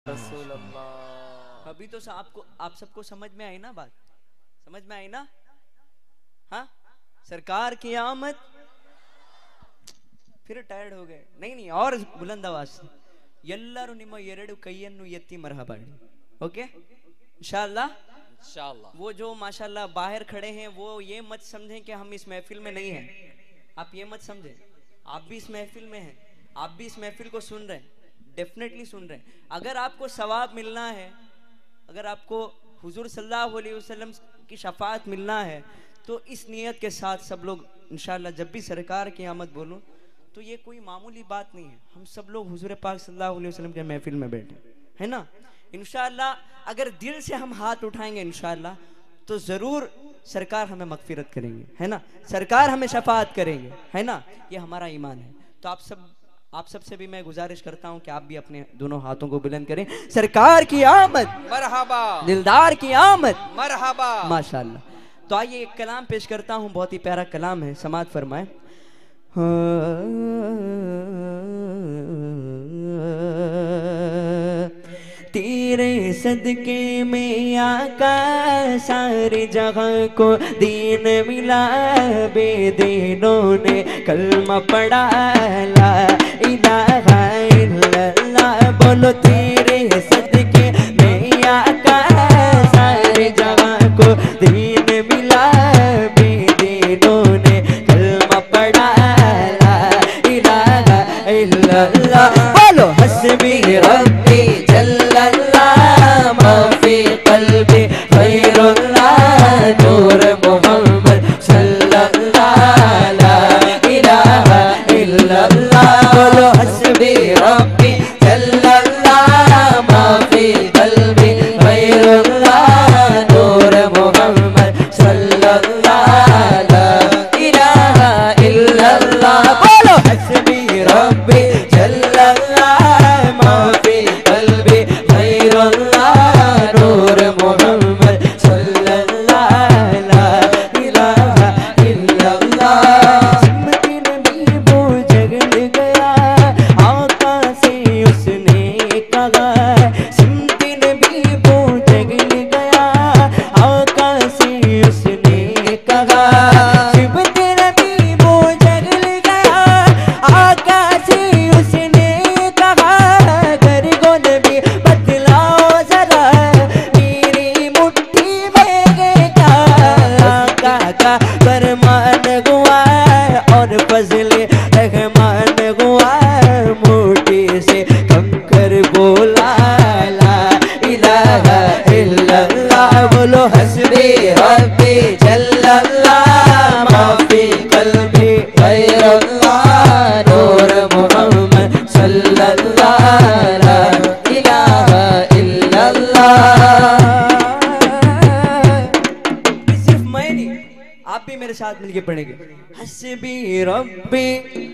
रसूल अल्लाह। अभी तो आपको आप सबको समझ में आई ना बात? समझ में आई ना? हाँ, सरकार की आमद। फिर टायर्ड हो गए? नहीं नहीं, और बुलंद आवाज से ಎಲ್ಲರೂ ನಿಮ್ಮ ಎರಡು ಕೈಯನ್ನು ಎತ್ತಿ मरहबा। ओके इंशाल्लाह। इंशाल्लाह। वो जो माशाल्लाह बाहर खड़े हैं वो ये मत समझें कि हम इस महफिल में नहीं हैं। आप ये मत समझें, आप भी इस महफिल में हैं, आप भी इस महफिल को सुन रहे हैं, डेफिनेटली सुन रहे हैं। अगर आपको सवाब मिलना है, अगर आपको हुजूर सल्लल्लाहु अलैहि वसल्लम की शफाअत मिलना है, तो इस नियत के साथ सब लोग इंशाल्लाह जब भी सरकार की आमद बोलो तो ये कोई मामूली बात नहीं है। हम सब लोग हुजूर पाक सल्लल्लाहु अलैहि वसल्लम के महफिल में बैठे है ना। इंशाल्लाह अगर दिल से हम हाथ उठाएंगे इंशाल्लाह तो जरूर सरकार हमें मगफिरत करेंगे, है ना। सरकार हमें शफाअत करेंगे, है ना। ये हमारा ईमान है। तो आप सब से भी मैं गुजारिश करता हूं कि आप भी अपने दोनों हाथों को बुलंद करें। सरकार की आमद मरहबा, दिलदार की आमद मरहबा। माशाअल्लाह। तो आइए एक कलाम पेश करता हूं, बहुत ही प्यारा कलाम है, समाअत फरमाएं। तेरे सदके में आका सारी जगह को दीन मिला, बेदीनों ने कलमा पढ़ा ला इलाहा इल्लल्लाह। बोलो तेरे सदके में आका सारी जगह को दीन मिला, बेदीनों ने कलमा पढ़ा ला इलाहा इल्लल्लाह। बोलो हस्बी रब्बी माफी कल्बी खैरुल्लाह नूर मोहम्मद सल्लल्लाहु ला इलाहा इल्लल्लाह। बोलो हस्बी रब्बी जल्लल्लाह माफी कल्बी खैरुल्लाह नूर मोहम्मद सल्लल्लाहु ला इलाहा इल्लल्लाह। बोलो हस्बी रब्बी जल्लल्लाह माफी कल्बी खैरुल्लाह नूर मोहम्मद सल्लल्लाहु ला इलाहा इल्लल्लाह। सिमटी नबी वो जगल गया आका से उसने कहा, सिमटी नबी वो जगल गया आका से उसने कहा, सिमटी नबी वो जगल गया आका से उसने कहा, घर को नबी बतलाओ जरा मेरी मुट्ठी में क्या का फरमान हुआ और फजले रहमान हुआ, मुट्ठी से कंकर बोला ला इलाहा इल्लल्लाह। बोलो हस्बी रब्बी जल्लल्लाह माफी कल्बी खैरुल्लाह नूर मोहम्मद सल्लल्लाहु ला इलाहा इल्लल्लाह। सिर्फ मैं नहीं, आप भी मेरे साथ मिलके पढ़ेंगे। हस्बी रब्बी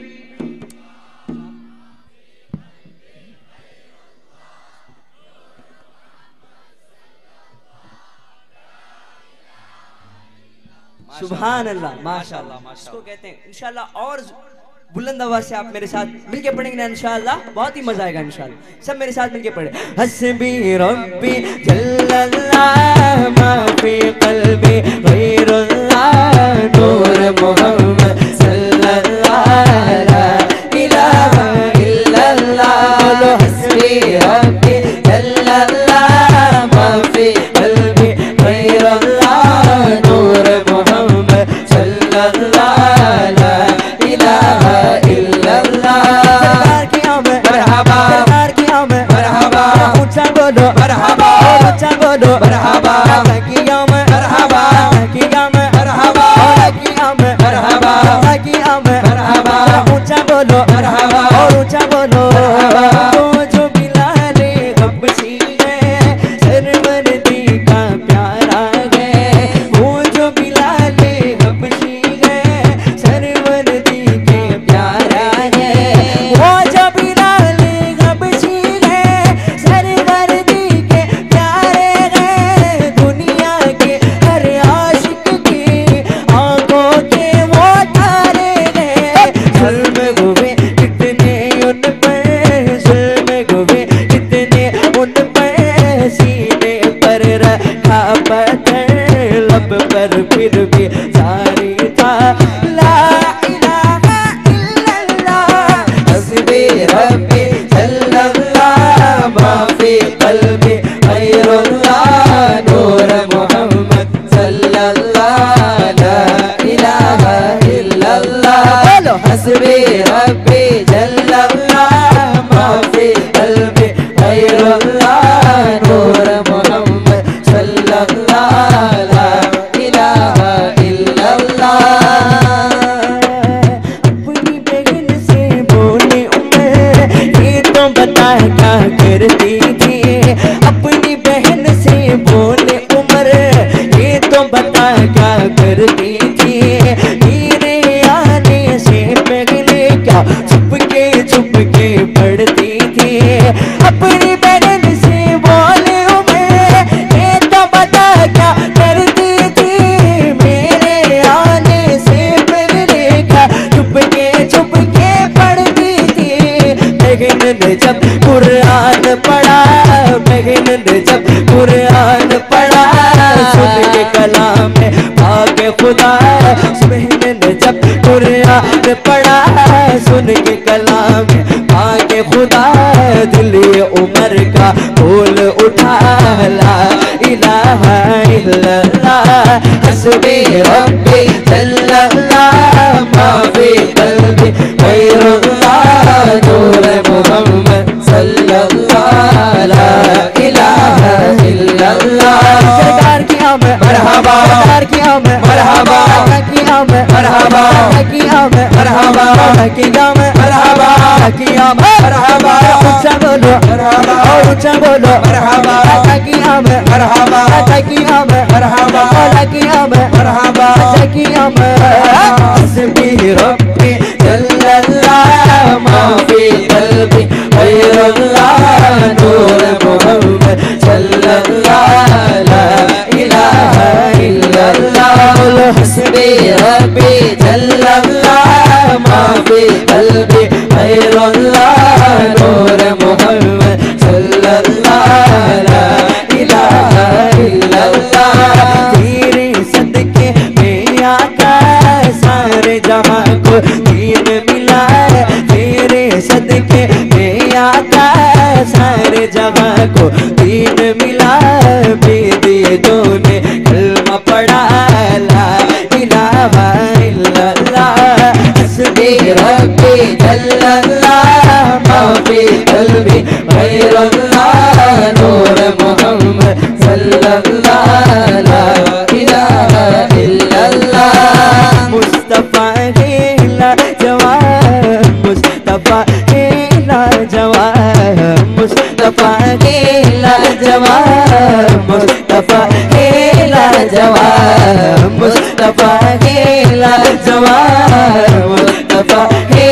सुभान अल्लाह माशाअल्लाह। इसको कहते हैं इंशाल्लाह। और बुलंद आवाज से आप मेरे साथ मिलके पढ़ेंगे ना इंशाल्लाह, बहुत ही मजा आएगा इंशाल्लाह। सब मेरे साथ मिलके पढ़े। हस्बी रब्बी जल्लल्लाह माफी कल्बी खैरुल्लाह नूर मोहम्मद सल्लल्लाहु ला इलाहा इल्लल्लाह। बोलो हस्बी रब्बी जल्लल्लाह माफी कल्बी खैरुल्लाह नूर मोहम्मद सल्लल्लाहु ला इलाहा इल्लल्लाह। सरकार की आमद मरहबा, सरकार की आमद मरहबा। ऊंचा बोलो मरहबा, ऊंचा बोलो मरहबा। की आमद मरहबा, की आमद मरहबा, की आमद मरहबा, की आमद मरहबा। ऊंचा बोलो मरहबा, ऊंचा बोलो मरहबा। वो जो बिलाले हबशी है सरवरदी का प्यारा है, वो जो बिलाले हबशी है सरवरदी के प्यारा है, वो जो बिलाले हबशी है सरवरदी के सुबह ने जब कुरान पढ़ा सुन के कलाम पाके खुदा, सुबह ने जब कुरान पढ़ा सुन के कलाम पाके खुदा, दिल उमर का बोल उठा ला इलाहा इल्लल्लाह हस्बी रब्बी जल्लल्लाह मा फी क़ल्बी गैरुल्लाह नूर मोहम्मद सल्लल्लाहु ला इलाहा इल्लल्लाह। सरकार की आमद मरहबा, सरकार की आमद मरहबा, की आमद मरहबा, की आमद मरहबा, की आमद मरहबा, की आमद मरहबा। ऊंचा बोलो मरहबा, ऊंचा बोलो मरहबा, की आमद मरहबा, की आमद मरहबा, की आमद मरहबा, की आमद। हस्बी रब्बी जल्लल्लाह मा फी क़ल्बी गैरुल्लाह नूर मोहम्मद सल्लल्लाहु ला इलाहा इल्लल्लाह। हस्बी रब्बी जल्लल्लाह मा फी क़ल्बी गैरुल्लाह नूर मोहम्मद सल्लल्लाहु ला इलाहा इल्लल्लाह। तेरे सदके में आका सारे जहां को दीन मिला, तेरे सदके में आका सारे जहां को दीन मिला, बेदियों ने कलमा पढ़ा ला इलाहा इल्लल्लाह हस्बी रब्बी जल्लल्लाह मा फी क़ल्बी गैरुल्लाह नूर मोहम्मद सल्लल्लाहु ला इलाहा इल्लल्लाह। मुस्तफा है लाजवाब, मुस्तफा है लाजवाब, मुस्तफा है लाजवाब, मुस्तफा है लाजवाब, मुस्तफा है लाजवाब, मुस्तफा है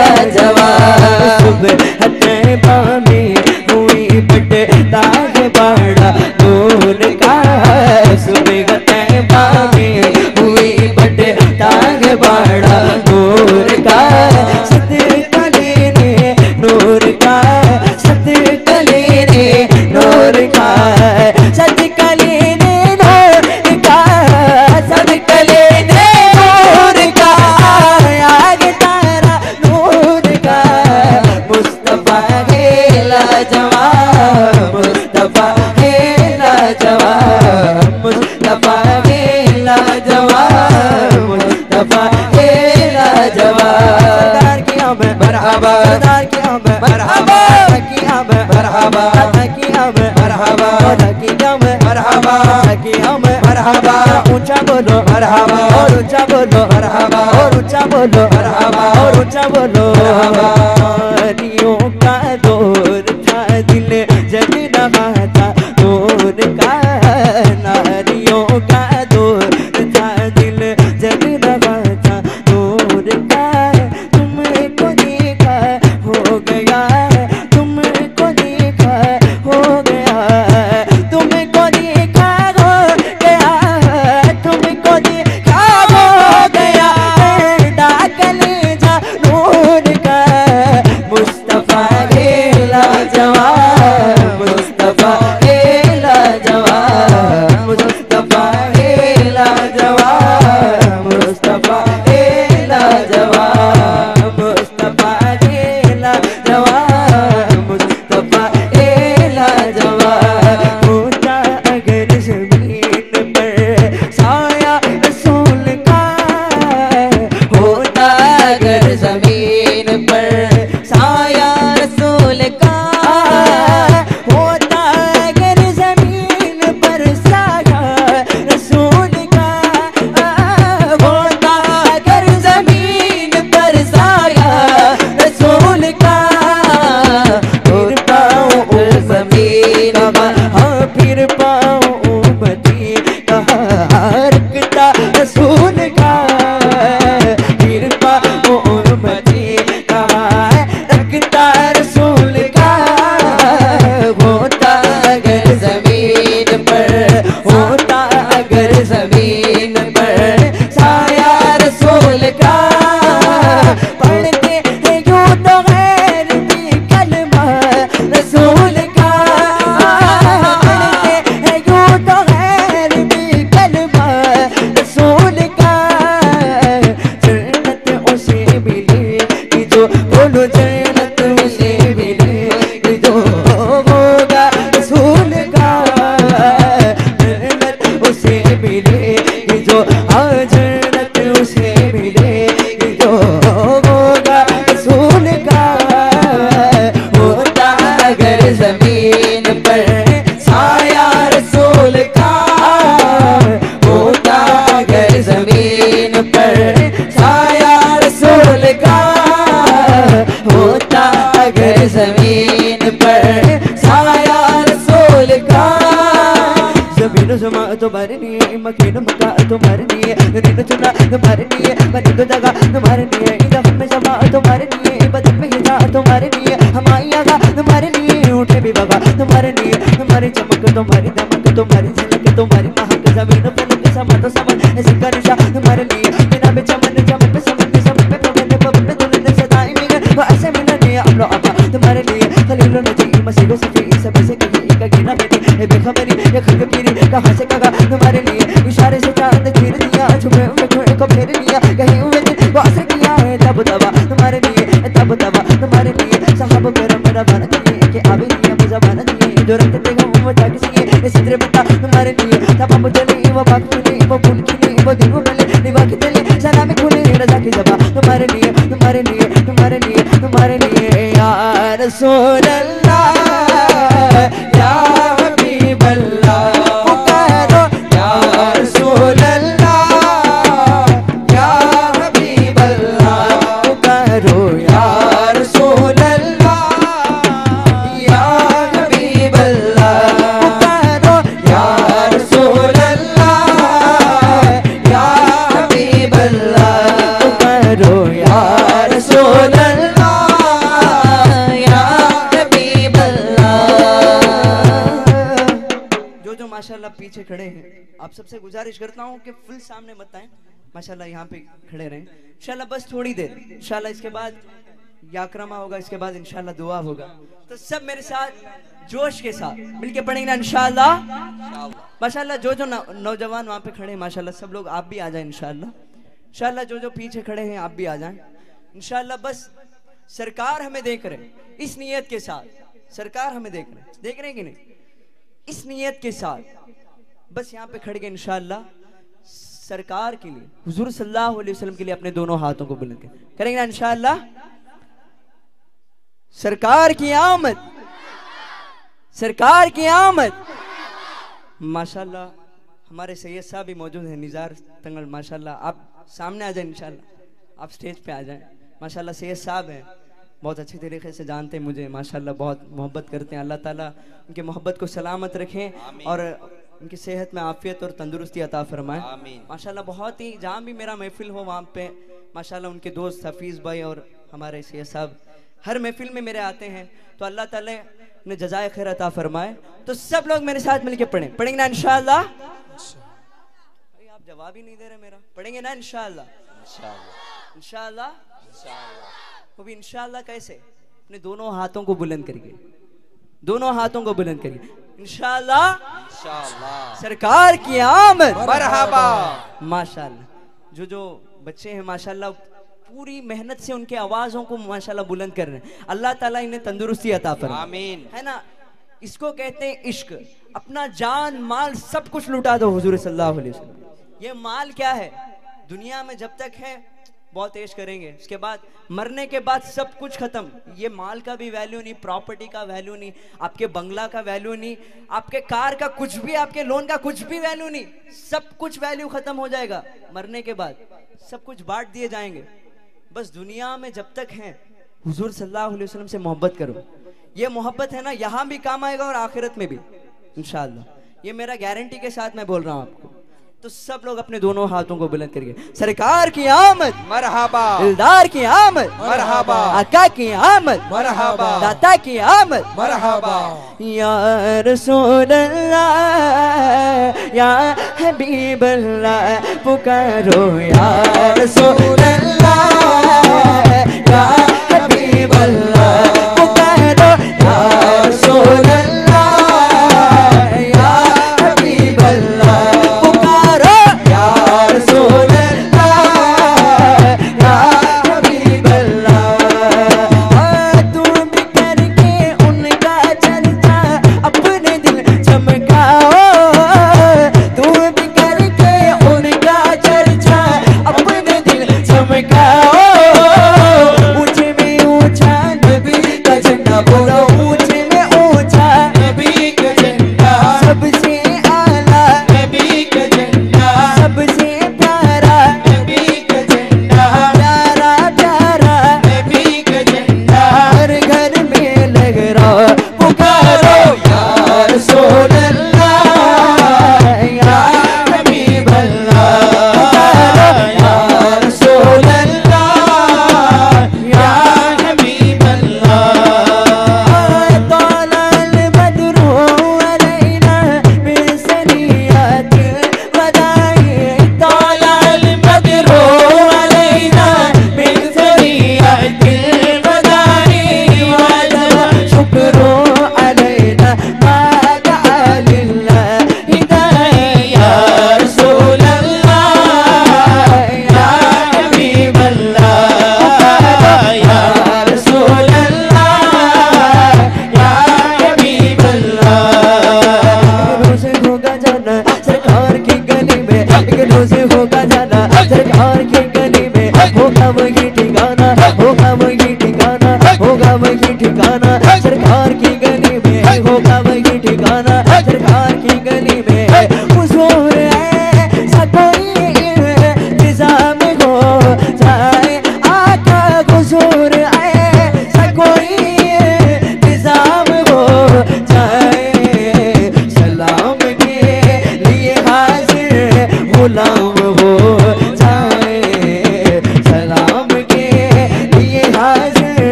लाजवाब। सुबह तैबा में हुई बटता है बड़ा नूर का, सुबह तैबा में हुई बटता है बड़ा नूर का, सदका लेने नूर का, सदका लेने नूर का, सदका लेने नूर का, सदका लेने नूर का, आगे तारा नूर का। मुस्तफा है लाजवाब, मुस्तफा है लाजवाब, मुस्तफा है लाजवाब, मुस्तफा है लाजवाब। सरदार की आमद मरहबा, सरदार की आमद मरहबा, की आमद मरहबा, की आमद मरहबा, की आमद मरहबा, की आमद मरहबा। ऊंचा बोलो मरहबा, और ऊंचा बोलो मरहबा, और ऊंचा बोलो मरहबा, और ऊंचा बोलो मरहबा। नारियों का दौर था दिल जल रहा था नूर का, नारियों का दौर था दिल जल रहा था नूर का। तुमको देखा हो गया, तुमको देखा हो गया, तुमको देखा हो गया, तुमको देखा हो गया, डाक ले जा नूर का। मुस्तफा है लाजवाब, मुस्तफा है लाजवाब, मुस्तफा है लाजवाब, मुस्तफा है लाजवाब, मुस्तफा है लाजवाब, मुस्तफा है लाजवाब। होता अगर ज़मीन पर साया रसूल का, होता अगर ज़मीन पर साया रसूल का, होता अगर ज़मीन पर साया रसूल का, होता अगर ज़मीन पर साया रसूल का। फिर पाऊँ ज़मीन का, हाँ फिर पाऊँ मदीना हरकता रसूल का, फिर पाऊँ मदीना रखता रसूल का। होता अगर ज़मीन पर, होता अगर ज़मीन पर साया रसूल का, पढ़ते हैं यूं तो गैर भी कलमा रसूल का, సుమా తుమరినియే మకిను మకా తుమరినియే నిన్ను చున్నా తుమరినియే బనిదు దగా తుమరినియే ఇదా హమ్మే సమా తుమరినియే బదన్ మే హిజా తుమరినియే హమాయాగా తుమరినియే उठे भी बाबा तुम्हारे लिए तुम्हारी चमक तुम्हारी दमक तुम्हारी झलक तुम्हारी महक जमीन फलक समा तो समन ऐसी का निशा तुम्हारे लिए बिना भी चमन चमन पे समन पे पवन पे दुल्हन सदाई मिलन वो ऐसे मिलन ये अमलो अबा तुम्हारे लिए खलीलो नजी मसीहो सफी सब से कहीं का गिना बेटी ए बेखबरी ये खग पीरी कहां से कहा तुम्हारे लिए इशारे से चांद चीर दिया छुपे हुए को फेर लिया कहीं हुए वो असर किया है तब दवा तुम्हारे लिए तुम्हारे लिए साहब करम मेरा बन के आवे नहीं अब जमाना नहीं जो रखते हो वो जाके सी ये सिद्र बता तुम्हारे लिए तब हम चले वो बात खुले वो फूल खिले वो दिन वो मिले निभा के चले सलामी खुले रजा की जबा तुम्हारे लिए या रसूल अल्लाह या हबीब अल्लाह पुकारो या रसूल अल्लाह या हबीब अल्लाह पुकारो या रसूल अल्लाह या हबीब अल्लाह पुकारो या रसूल अल्लाह या हबीब अल्लाह पुकारो या रसूल माशाल्लाह पीछे खड़े हैं, आप सबसे गुजारिश करता हूँ कि फुल सामने मत आए, माशाल्लाह यहाँ पे खड़े रहें इंशाल्लाह। बस थोड़ी देर इंशाल्लाह, इसके बाद याकरमा होगा, इसके बाद इंशाल्लाह दुआ होगा। तो सब मेरे साथ जोश के साथ मिलके पढ़ेंगे ना इंशाल्लाह। माशाल्लाह जो नौजवान वहाँ पे खड़े हैं माशाल्लाह, सब लोग आप भी आ जाए इंशाल्लाह। जो पीछे खड़े हैं आप भी आ जाएं इंशाल्लाह। बस सरकार हमें देख रहे इस नियत के साथ, सरकार हमें देख रहे हैं कि नहीं, इस नियत के साथ बस यहाँ पे खड़े गए इंशाल्लाह सरकार के लिए, हुजूर सल्लल्लाहु अलैहि वसल्लम के लिए अपने दोनों हाथों को बुलंद करेंगे ना इंशाल्लाह। सरकार की आमद, सरकार की आमद। माशाल्लाह हमारे सैयद साहब भी मौजूद हैं, निज़ार तंगल माशाल्लाह, आप सामने आ जाए इंशाल्लाह, आप स्टेज पे आ जाएं माशाल्लाह। सैयद साहब हैं, बहुत अच्छे तरीके से जानते हैं मुझे माशाल्लाह, बहुत मोहब्बत करते हैं। अल्लाह ताला उनके मोहब्बत को सलामत रखें और उनकी सेहत में आफियत और तंदुरुस्ती अता फरमाएं माशाल्लाह। बहुत ही जहाँ भी मेरा महफिल हो वहाँ पे माशाल्लाह उनके दोस्त हफीज़ भाई और हमारे सैयद साहब हर महफिल में मेरे आते हैं, तो अल्लाह ताला ने जज़ाए खैर अता फरमाए। तो सब लोग मेरे साथ मिलके पढ़ेंगे ना इंशाल्लाह। आप जवाब ही नहीं दे रहे मेरा, पढ़ेंगे ना इंशाल्लाह इंशाल्लाह। वो भी इंशाल्लाह कैसे, अपने दोनों हाथों को बुलंद करिए, दोनों हाथों को बुलंद करिए इंशाल्लाह। सरकार की आमद मरहबा। माशाल्लाह जो बच्चे हैं माशाल्लाह पूरी मेहनत से उनके आवाजों को माशाल्लाह बुलंद कर रहे हैं, अल्लाह ताला इन्हें तंदुरुस्ती अता फरमाए आमीन, है ना। इसको कहते हैं इश्क, अपना जान माल सब कुछ लुटा दो हुजूर सल्लल्लाहु अलैहि वसल्लम। ये माल क्या है, दुनिया में जब तक है बहुत ऐश करेंगे, उसके बाद मरने के बाद सब कुछ खत्म। ये माल का भी वैल्यू नहीं, प्रॉपर्टी का वैल्यू नहीं, आपके बंगला का वैल्यू नहीं, आपके कार का कुछ भी, आपके लोन का कुछ भी वैल्यू नहीं, सब कुछ वैल्यू खत्म हो जाएगा मरने के बाद, सब कुछ बांट दिए जाएंगे। बस दुनिया में जब तक हैं हुजूर सल्लल्लाहु अलैहि वसल्लम से मोहब्बत करो। ये मोहब्बत है ना यहाँ भी काम आएगा और आखिरत में भी इंशाअल्लाह, ये मेरा गारंटी के साथ मैं बोल रहा हूँ आपको। तो सब लोग अपने दोनों हाथों को बुलंद करिए। सरकार की आमद मरहबा, दिलदार की आमद मरहबा, आका की आमद मरहबा, दाता की आमद मरहबा। या रसूल अल्लाह या हबीब अल्लाह पुकारो या रसूल अल्लाह या हबीब अल्लाह पुकारो या रसूल अल्लाह या हबीब अल्लाह पुकारो या रसूल अल्लाह या हबीब अल्लाह। तू भी करके उनका चर्चा अपने दिल चमकाओ, तू भी करके उनका चर्चा अपने दिल चमकाओ, ऊंचे में ऊंचा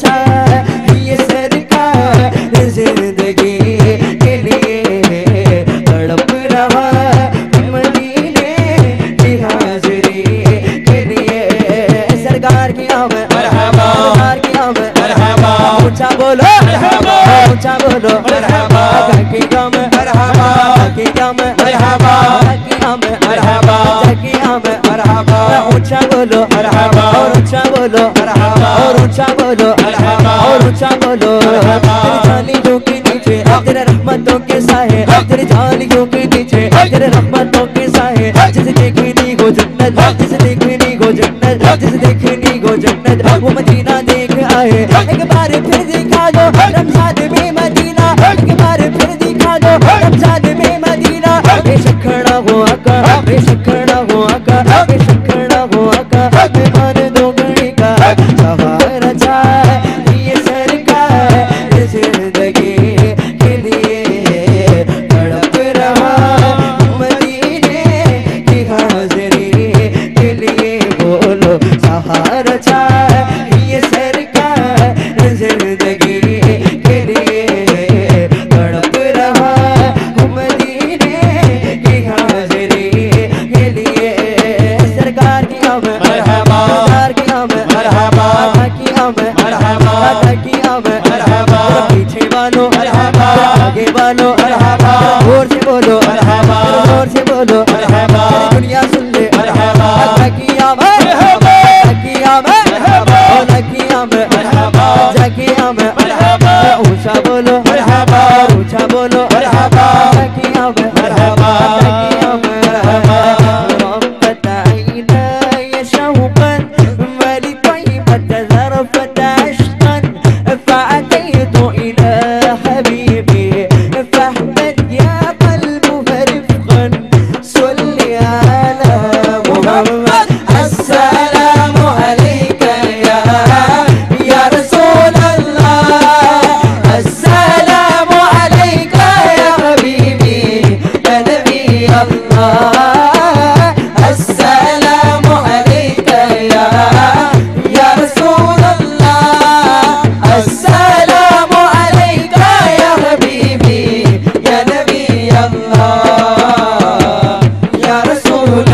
चाहे ये सरकार जिंदगी के लिए तड़प रहा मदीने की हाजिरी के लिए। सरकार की आमद मरहबा, सरकार की आमद मरहबा, ऊंचा बोलो मरहबा, ऊंचा बोलो मरहबा, की आमद मरहबा, की आमद मरहबा, की आमद मरहबा, की आमद मरहबा, ऊंचा बोलो मरहबा, और ऊंचा बोलो मरहबा, और ऊंचा बोलो मरहबा, और ऊंचा बोलो मरहबा। तेरी जालियों के नीचे तेरे रहमतों के साए, तेरी जालियों के नीचे तेरे रहमतों के साए, जिसे देखनी को जन्नत, जिसे देखनी को जन्नत, जिसे देखनी को जन्नत, वो मदीना देख आए। एक बार फिर दिखा दो रमजान में मदीना, एक बार फिर दिखा दो रमजान में मदीना। बेशक खड़ा हो आका, बेशक खड़ा हो आका, बेशक खड़ा हो आका, मेहमान दो घड़ी का सहारा चाहे ये सरकार जिंदगी के लिए तड़प रहा मदीने की हाजिरी के लिए। बोलो सहारा चाहे ये सरकार जिंदगी के लिए तड़प रहा मदीने की हाजिरी के लिए। सरकार की आमद मरहबा, सरकार की आमद मरहबा, की आमद मरहबा, की आमद मरहबा। पीछे वालों मरहबा, आगे वालों मरहबा, जोर से बोलो मरहबा, जोर से बोलो मरहबा, दुनिया सुन ले मरहबा, की आमद मरहबा, की आमद मरहबा, की आमद मरहबा, की आमद मरहबा। ऊंचा बोलो मरहबा, ऊंचा बोलो मरहबा, की आमद मरहबा, की आमद मरहबा। रब्बत عيناي شوقا ولطيبة ذرفت عشقا فأتيت إلى حبيبي فاحمد يا قلب فرفقا صل على محمد السلام عليك يا رسول الله السلام عليك يا حبيبي يا نبي الله السلام عليك يا رسول الله السلام عليك يا حبيبي يا نبي الله يا رسول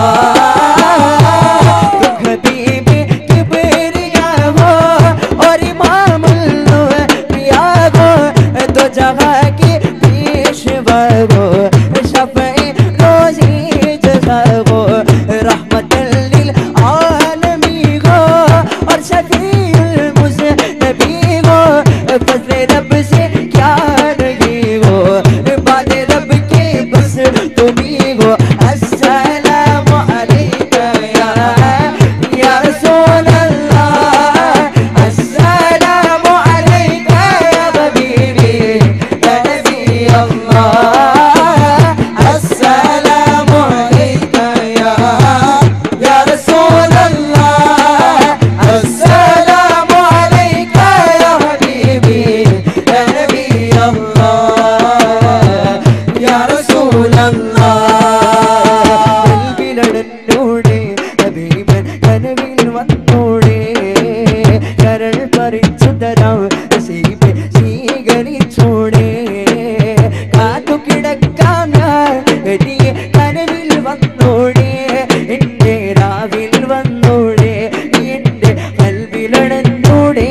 الله। तुम हबीबी किबरिया हो और इमाम पिया हो, दो जगह की पेशवा हो, शफ़ई रोज़ी जज़ा हो, रहमतल लिल आलमीन हो और शफ़ीउल मुज़नबी हो। फज़ल रब से क्या नहीं हो, बाद रब के बस तुम्ही हो। अस्सलामु अलैका या रसूल अल्लाह, अस्सलामु अलैका या हबीबी या नबी अल्लाह, अस्सलामु अलैका या रसूल अल्लाह, अस्सलामु अलैका या हबीबी या नबी अल्लाह या रसूल अल्लाह। കൽവിലടന്നോടെ ഹബീബൻ കനവിൽ വന്നോടെ കരൾ പറിച്ചു തരാം നസീബ് സ്വീകരിച്ചോടെ കാത്തു കിടക്കാം ഞാൻ കരിയെ കനവിൽ വന്നോടെ എന്റെ രാവിൽ വന്നോടെ എന്റെ കൽവിലടന്നോടെ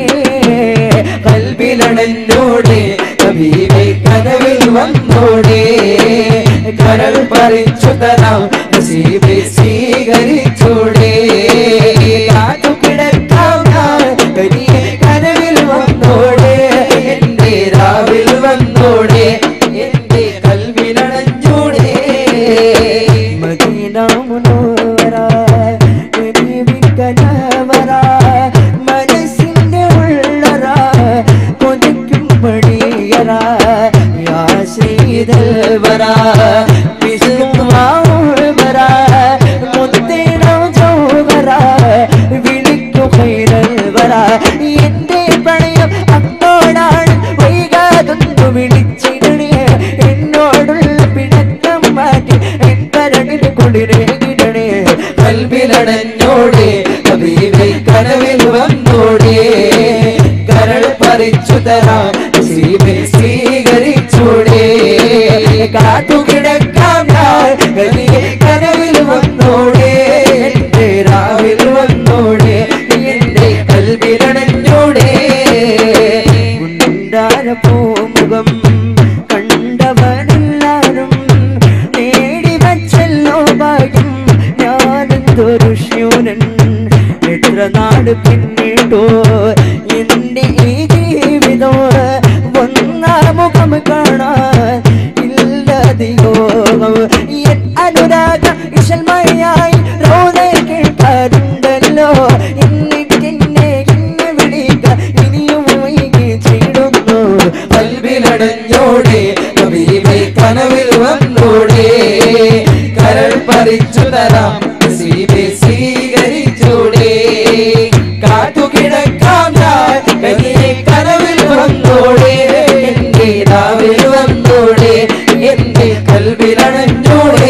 കൽവിലടന്നോടെ ഹബീബേ കനവിൽ വന്നോടെ കരൾ പറിച്ചു തരാം നസീബ് സ്വീകരിച്ചോടെ കാത്തു കിടക്കാം ഞാൻ കരിയെ കനവിൽ വന്നോടെ എന്റെ രാവിൽ വന്നോടെ എന്റെ കൽവിലടഞ്ഞോടെ മദീന മുനവ്വറ കരീമിൻ കനവറ മനസ്സിന്റെ ഉള്ളറ കൊതിക്കും മടിയറ യാ സയ്യിദൽ വറ ബിസ്മില്ലാഹിർ തരാം നസീബ് സ്വീകരിച്ചൂടെ കാത്തുകിടക്കാം ഞാൻ കനിയെ കനവിൽ വന്നോടെ എന്റെ രാവിൽ വന്നോടെ എന്റെ കൽവിലണഞ്ഞോടെ പൂമുഖം കണ്ടവനെല്ലാരും നേടി വച്ചല്ലോ ഭാഗ്യം ഞാനെന്തൊരു ശൂനൻ എത്ര നാട് പിന്നിട്ടോ എന്റെ ഈ ജീവിതോ ഒന്നാമുഖം കാണാൻ ഇല്ലതിയോഗം അനുരാഗ ഇശൽമയായി റോദ കേൾക്കാറുണ്ടല്ലോ എന്നിട്ടെന്നെ ഇന്ന് വിളിക്ക ഇനിയും വൈകി ചെയ്ടുന്നു കൽവിലടഞ്ഞോടെ ഹബീബേ കനവിൽ വന്നോടെ കരൾ പറിച്ചു തരാം നസീബേ സ്വീകരിച്ചൂടെ കാത്തുകിടക്കാം ഞാൻ കനിയെ കനവിൽ വന്നോടെ എന്റെ രാവിൽ വന്നോടെ എന്റെ കൽവിലണഞ്ഞോടെ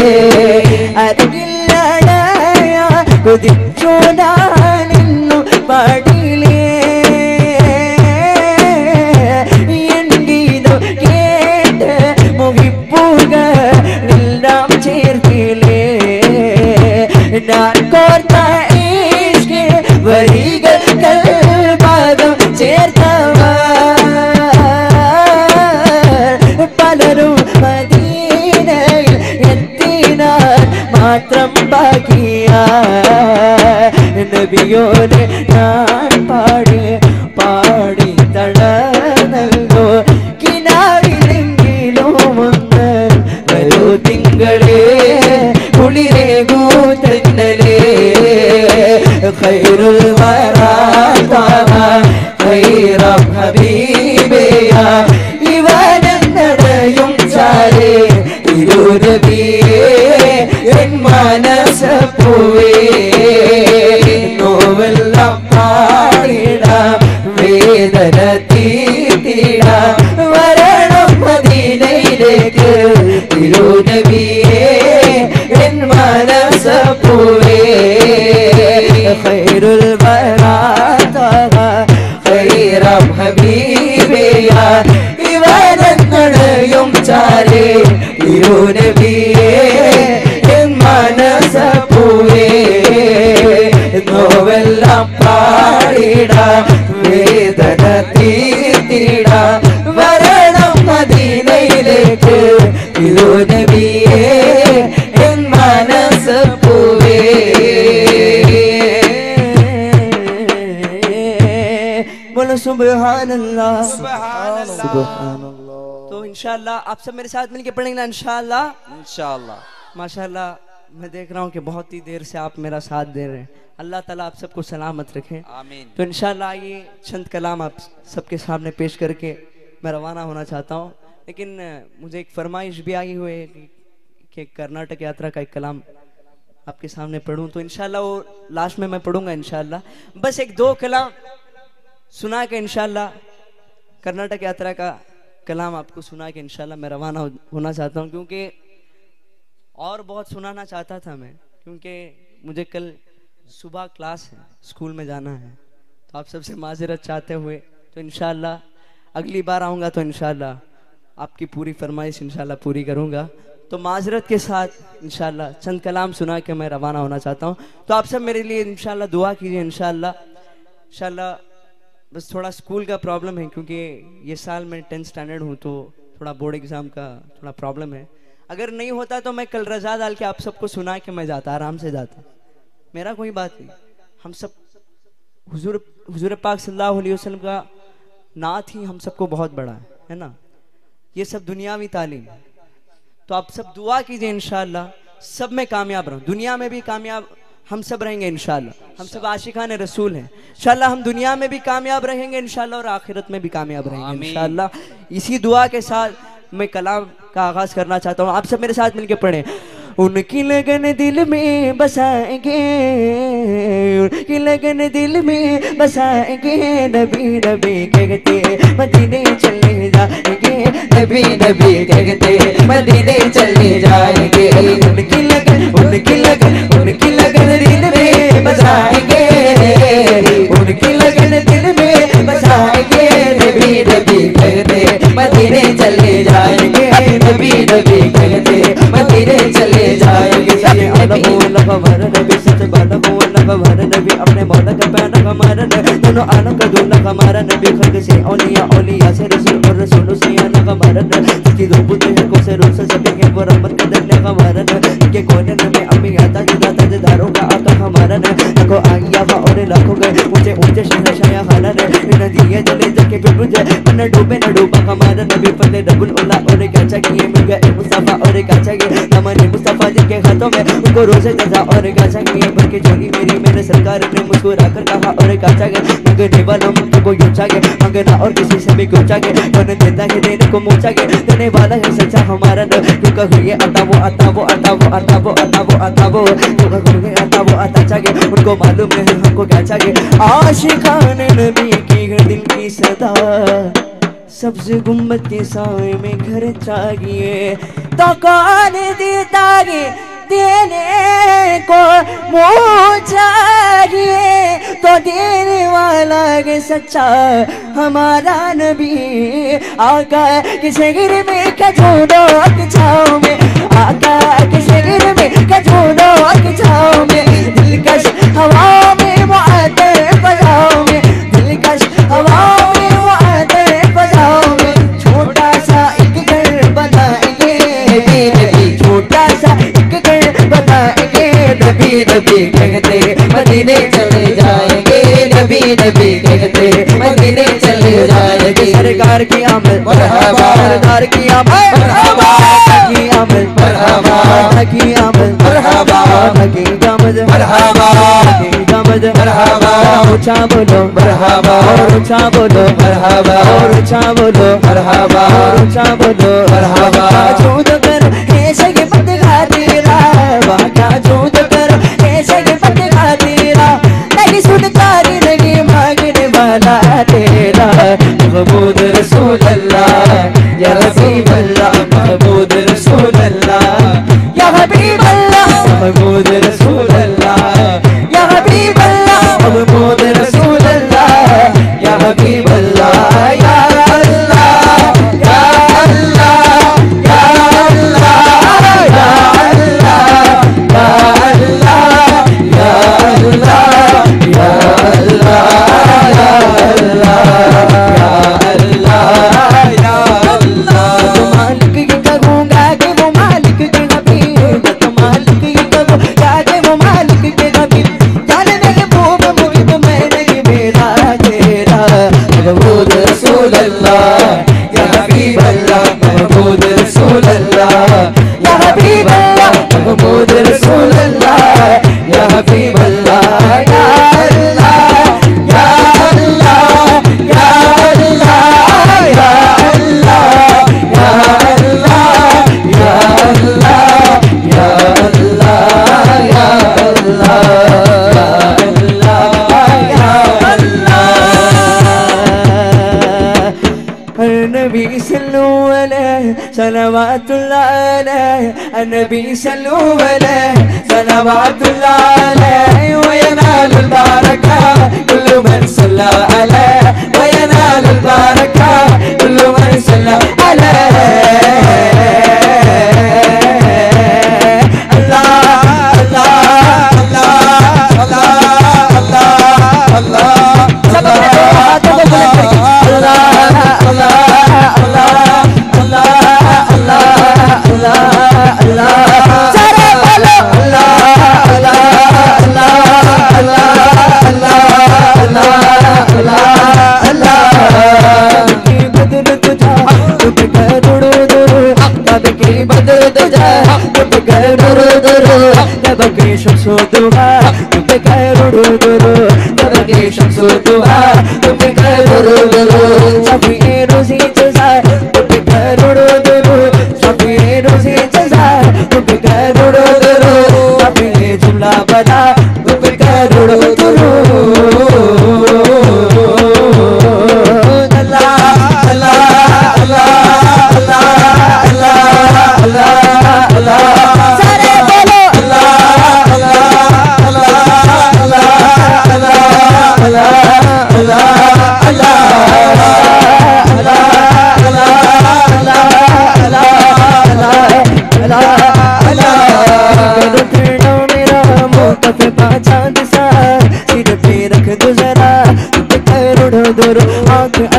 അരികില്ലടയ കൊതിച്ചോ ഞാനിന്നു പാടിലേ എൻഗീതം കേട്ട് മുഹിപ്പുകളെല്ലാം ചേർത്തിലേ ഞാൻ കോർത്ത ഈശ്ക് വരികൾ കൽപാദം ചേർത്തവ പലരും മദീനയിൽ എത്തിനാൽ മാത്രം ബാക്കിയ നബിയോനെ ഞാൻ പാടി പാടി തളർന്നല്ലോ കിനാവിലെങ്കിലും ഒന്ന് വരൂ തിങ്കളേ കുളിരേകൂ തെന്നലേ ഖൈറുൽ വറാ ഖൈറം ഹബീബിയാ ഇവനെന്നടയും ചാരേ തിരുനബിയേ എൻ മനസ്സപ്പൂവേ നോവെല്ലാം പാടിടാം വേദന തീർത്തിടാം വരണം മദീനയിലേക്ക് തിരുനബിയേ എൻ മനസ്സപ്പൂവേ ഖൈറുൽ വറാ ഖൈറം ഹബീബിയാ ഇവനെന്നടയും ചാരേ തിരുനബിയേ എൻ മനസ്സപ്പൂവേ നോവെല്ലാം പാടിടാം വേദന തീർത്തിടാം വരണം മദീനയിലേക്ക് തിരുനബിയേ എൻ മനസ്സപ്പൂവേ बोलो सुभान अल्लाह सुभान अल्लाह। तो इंशाअल्लाह आप सब मेरे साथ मिलके पढ़ेंगे ना इंशाअल्लाह इंशाअल्लाह। माशाअल्लाह मैं देख रहा हूँ कि बहुत ही देर से आप मेरा साथ दे रहे हैं। अल्लाह ताला आप सबको सलामत रखे आमीन। तो इंशाअल्लाह ये चंद कलाम आप सबके सामने पेश करके मैं रवाना होना चाहता हूँ, लेकिन मुझे एक फरमाइश भी आई हुई है कि कर्नाटक यात्रा का एक कलाम आपके सामने पढ़ूँ। तो इंशाअल्लाह वो लास्ट में मैं पढ़ूंगा इंशाअल्लाह। बस एक दो कलाम सुना के इंशाअल्लाह कर्नाटक यात्रा का कलाम आपको सुना के इंशाअल्लाह मैं रवाना होना चाहता हूँ, क्योंकि और बहुत सुनाना चाहता था मैं, क्योंकि मुझे कल सुबह क्लास है, स्कूल में जाना है। तो आप सबसे माजरत चाहते हुए तो इंशाअल्लाह अगली बार आऊँगा तो इंशाअल्लाह आपकी पूरी फरमाइश इंशाअल्लाह पूरी करूँगा। तो माजरत के साथ इंशाअल्लाह चंद कलाम सुना के मैं रवाना होना चाहता हूँ। तो आप सब मेरे लिए इंशाअल्लाह दुआ कीजिए इंशाअल्लाह। बस थोड़ा स्कूल का प्रॉब्लम है, क्योंकि ये साल मैं 10th स्टैंडर्ड हूँ, तो थोड़ा बोर्ड एग्ज़ाम का थोड़ा प्रॉब्लम है। अगर नहीं होता तो मैं कल रजा डाल के आप सबको सुना के मैं जाता, आराम से जाता, मेरा कोई बात नहीं। हम सब हुजूर पाक सल्लल्लाहु अलैहि वसल्लम का नात ही हम सबको बहुत बड़ा है ना। ये सब दुनियावी तालीम है। तो आप सब दुआ कीजिए इंशाअल्लाह सब में कामयाब रहूं, दुनिया में भी कामयाब हम सब रहेंगे इंशाअल्लाह। हम सब आशिकान रसूल हैं इंशाअल्लाह। हम दुनिया में भी कामयाब रहेंगे इंशाअल्लाह और आखिरत में भी कामयाब रहेंगे इंशाअल्लाह। इसी दुआ के साथ मैं कलाम का आगाज करना चाहता हूँ। आप सब मेरे साथ मिलके पढ़ें। उनकी लगन दिल में बसाएंगे, उनकी लगन दिल में बसाएंगे, नबी नबी कहते मदीने चले जाएंगे, नबी नबी कहते मदीने चले जाएंगे। उनकी लगन दिल में बसाएंगे, उनकी लगन दिल में बसाएंगे, नबी नबी कहते मदीने चले जाएंगे। अल्लाह हमारा नबी सच बाला हमारा नबी अपने मौला का पैना हमारा नबी दोनों आलम का दूल्हा हमारा नबी खल्क से औलिया से रसूल और रसूलों से आना हमारा नबी जिसकी दो बुद्धि है को से रोज से सभी के वो रहमत का दर्द हमारा नबी के कोने में अम्मी आता जिदा ताजदारों का आका हमारा नबी लाखों आया वा और लाखों गए ऊंचे ऊंचे शहंशाह खाना नबी नदियां जले जके फिर बुझे न डूबे न डूबा हमारा नबी फतेह रब्बुल उला और काचा किए मिल गए मुस्तफा और काचा के दामन मुस्तफा जिनके हाथों में उनको रोजे जजा और काचा किए बल्कि जोड़ी मेरी मेरे सरकार ने मुस्कुरा कर कहा और काचा के मंगने वालों को यूंचा के मंगना और किसी से भी पूछा के कौन देता है देने को मूछा के देने वाला है सच्चा हमारा नबी क्योंकि हुए आता वो आता वो आता वो आता वो आता वो आता वो क्योंकि हुए आता वो आता चाहे उनको मालूम नहीं हमको क्या चाहिए। आशिकान नबी की दिल की सदा सबसे गुम्बद के साए में घर चाहिए तो कौन देता है देने को मुँह चाहिए तो देने वाला के सच्चा हमारा नबी आका किसे गिर में खजूरो के छाँव में आका किसे गिर में खजूरो के छाँव में दिलकश हवा में मुआते बजाओ में दिलकश हवा में मुआते बजाओ में छोटा सा एक घर बनाएंगे छोटा सा एक घर बनाएंगे नबी नबी कहते मदीने चले जाएंगे नबी नबी कहते मदीने चले जाएंगे। सरकार की आमद मरहबा सरकार की आमद मरहबा की आमद मरहबा की आमद मरहबा की आमद मरहबा की आमद मरहबा ऊंचा बोलो मरहबा और ऊंचा बोलो मरहबा और ऊंचा बोलो मरहबा और ऊंचा बोलो मरहबा झूठ कर ऐसे के पत्ते खा तेरा वाका झूठ कर ऐसे के पत्ते खा तेरा नहीं सुनकारी नहीं मांगने वाला तेरा महमूद रसूल अल्लाह या हबीब अल्लाह महमूद रसूल अल्लाह या हबीब अल्लाह महमूद रसूल अल्लाह या हबीब अल्लाह महमूद रसूल अल्लाह या हबीब अल्लाह या अल्लाह या अल्लाह या अल्लाह या अल्लाह या अल्लाह या अल्लाह सलवातुल्लाह अलैहि नबी सल्लु अलैहि सलवातुल्लाह अलैहि व यनालुल बारका कुल्लु मन सल्ला अलैहि व यनालुल बारका कुल्लु मन सल्ला अलैहि। अल्लाह अल्लाह अल्लाह अल्लाह अल्लाह अल्लाह सब हाथों को बुलंद करके अल्लाह अल्लाह अल्लाह अल्लाह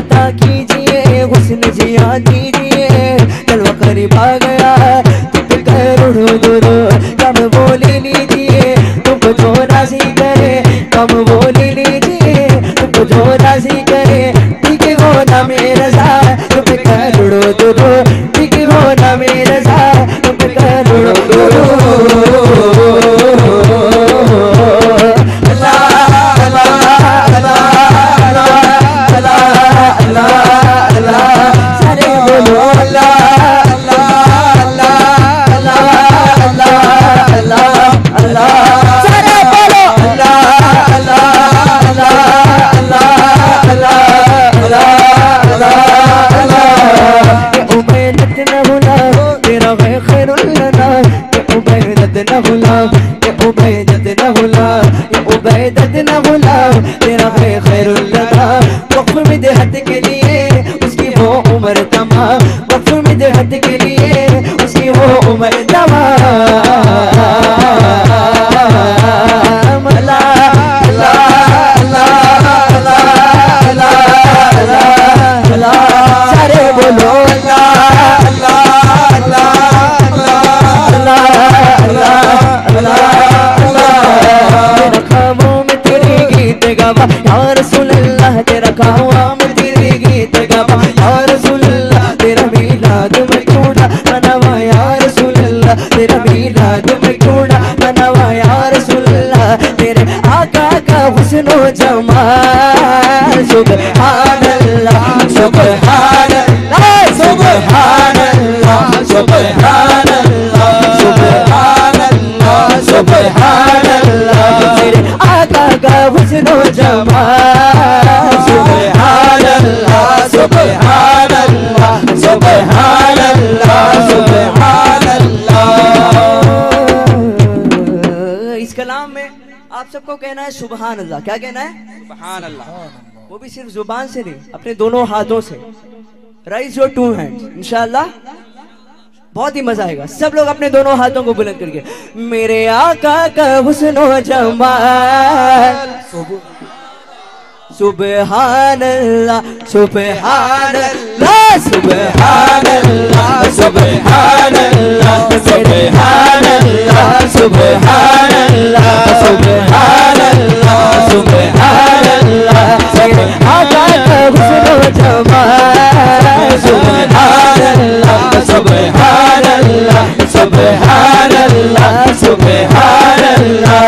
अता कीजिए, हुस्न जिया दीजिए, चलो करीब आ गया तुम पे करोड़ों दुरू, कम बोली लीजिए तुमको जो राजी करे, कम बोली लीजिए तुमको जो राजी करे, ठीक हो ना मेरा सा तुम पे करोड़ों दुरू, ठीक हो ना मेरा सा तुम पे करोड़ों दुरू। इस कलाम में आप सबको कहना है सुबहान अल्लाह। क्या कहना है? सुबहान अल्लाह। वो भी सिर्फ जुबान से नहीं, अपने दोनों हाथों से। राइज योर टू हैंड्स, इंशाल्लाह बहुत ही मजा आएगा। सब लोग अपने दोनों हाथों को बुलंद करके, मेरे आका का हुस्न व जमाल, सुबहान अल्लाह सुबहान अल्लाह सुबहान अल्लाह सुबहान अल्लाह सुबहान अल्लाह सुबहान अल्लाह सुबहान अल्लाह सुबहान अल्लाह, मेरे आका का हुस्न व जमाल, सुबहान अल्लाह सुबहान अल्लाह सुबहान अल्लाह सुबहान अल्लाह।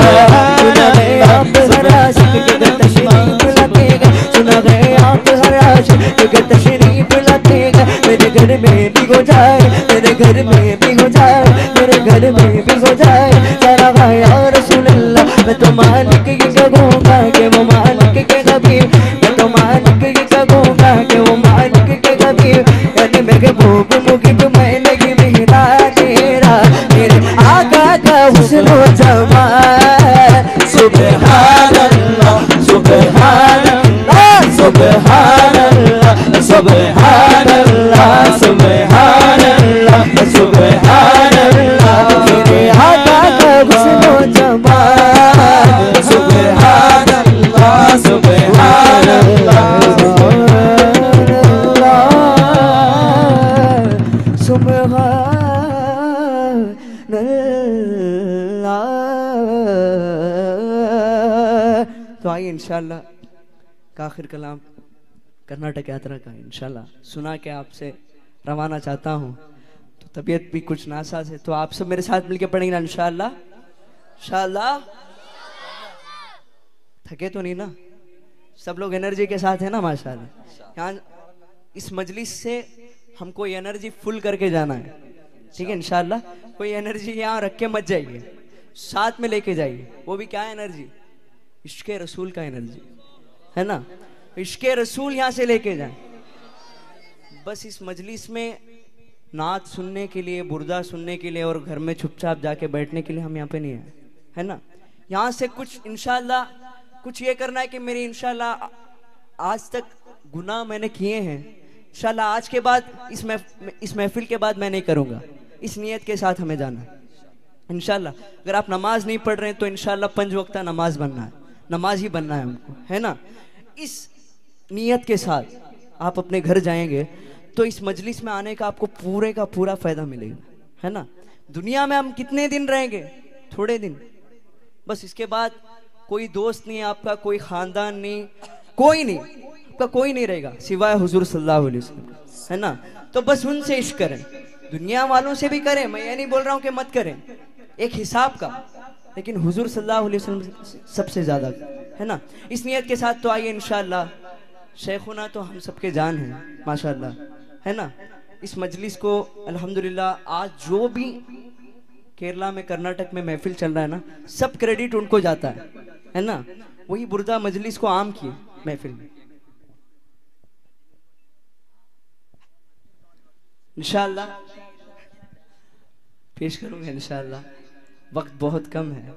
तशरीफ लगेगा मेरे घर में भी हो जाए, मेरे घर में भी हो जाए, मेरे घर में भी हो जाए सारा या रसूल अल्लाह। मैं तो मालिक की कहूँगा कि वो मालिक के कबीर, मैं तो मालिक की कहूँगा कि वो मालिक के कबीर, यानी मेरे भूख मुगिब मैं नहीं मेरा तेरा, मेरे आका का हुस्न व जमाल, सुबहान अल्लाह सुबहान अल्लाह सुबहान अल्लाह सुबहान अल्लाह सुबहान अल्लाह सुबहान अल्लाह, मेरे आका का हुस्न व जमाल, सुबहान अल्लाह सुबहान अल्लाह सुबहान अल्लाह। तो आइए इंशाल्लाह का आखिर कलाम कर्नाटक यात्रा का इंशाल्लाह सुना के आपसे रवाना चाहता हूँ। तो तबीयत भी कुछ नासाज है, तो आप सब मेरे साथ मिलके पढ़ेंगे ना इंशाल्लाह। इंशाल्लाह थके तो नहीं ना? सब लोग एनर्जी के साथ है ना? माशाल्लाह। यहाँ इस मजलिस से हमको एनर्जी फुल करके जाना है, ठीक है इंशाल्लाह। कोई एनर्जी यहाँ रख के मत जाइए, साथ में लेके जाइए। वो भी क्या एनर्जी? इश्क़ रसूल का एनर्जी है ना। इश्क़ रसूल यहाँ से लेके जाए। बस इस मजलिस में नात सुनने के लिए, बुर्दा सुनने के लिए और घर में चुपचाप जाके बैठने के लिए हम यहाँ पे नहीं आए, है ना। यहाँ से कुछ इंशाल्लाह कुछ ये करना है कि मेरी इंशाल्लाह आज तक गुनाह मैंने किए हैं, इंशाल्लाह आज के बाद इस महफिल के बाद मैं नहीं करूँगा। इस नियत के साथ हमें जाना है इंशाल्लाह। अगर आप नमाज नहीं पढ़ रहे हैं तो इंशाल्लाह 5 वक्त नमाज बनना है, नमाज ही बनना है हमको, है ना। इस नियत के साथ आप अपने घर जाएंगे तो इस मजलिस में आने का आपको पूरे का पूरा फायदा मिलेगा, है ना। दुनिया में हम कितने दिन रहेंगे? थोड़े दिन, बस। इसके बाद कोई दोस्त नहीं आपका, कोई खानदान नहीं, कोई नहीं आपका, कोई नहीं रहेगा सिवाय हुजूर सल्लल्लाहु अलैहि वसल्लम, है ना। तो बस उनसे इश्क करें, दुनिया वालों से भी करें, मैं ये नहीं बोल रहा हूँ कि मत करें, एक हिसाब का, लेकिन हुजूर सल्लल्लाहु अलैहि वसल्लम सबसे ज्यादा, है ना। इस नियत के साथ तो आइए इंशाअल्लाह। शेखुना तो हम सबके जान हैं माशाअल्लाह, है ना। इस मजलिस को अल्हम्दुलिल्लाह आज जो भी केरला में, कर्नाटक में महफिल चल रहा है ना, सब क्रेडिट उनको जाता है ना। वही बुर्दा मजलिस को आम किए महफिल में। इंशाअल्लाह पेश करूंगा इंशाअल्लाह, वक्त बहुत कम है।